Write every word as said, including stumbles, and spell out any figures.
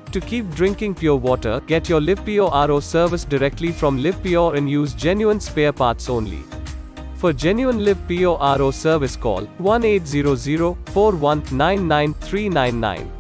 To keep drinking pure water, get your Livpure R O service directly from Livpure and use genuine spare parts only. For genuine Livpure R O service, call one eight zero zero, four one nine nine three nine nine.